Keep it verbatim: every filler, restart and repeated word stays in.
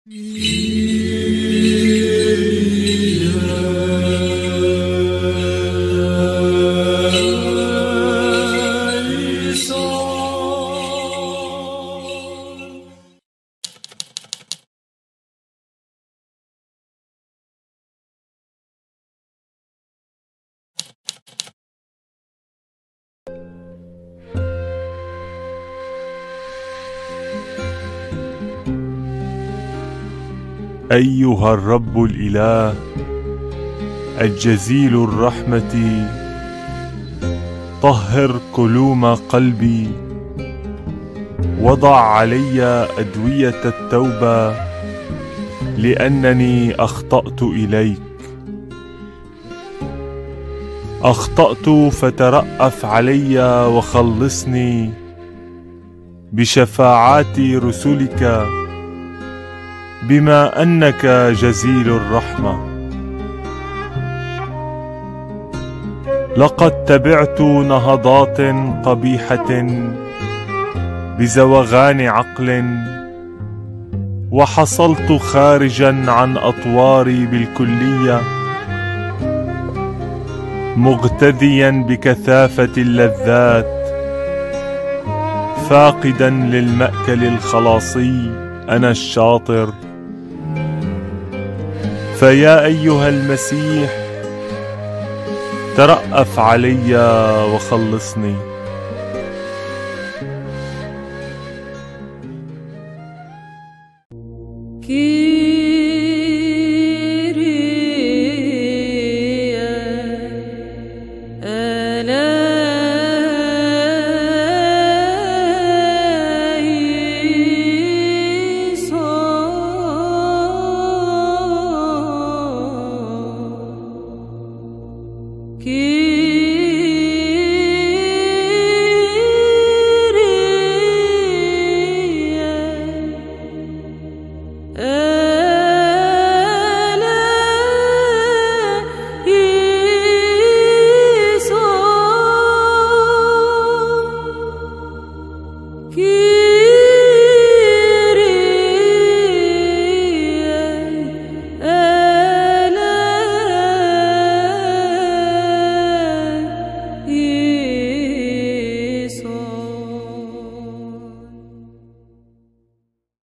أيها الرب الإله الجزيل الرحمة، طهر كلوم قلبي، وضع علي أدوية التوبة، لأنني أخطأت إليك. أخطأت فترأف علي وخلصني بشفاعات رسلك، بما أنك جزيل الرحمة. لقد تبعت نهضات قبيحة بزوغان عقل، وحصلت خارجا عن أطواري بالكلية، مغتذيا بكثافة اللذات، فاقدا للمأكل الخلاصي أنا الشاطر. فيا أيها المسيح، ترأف علي وخلصني. Ki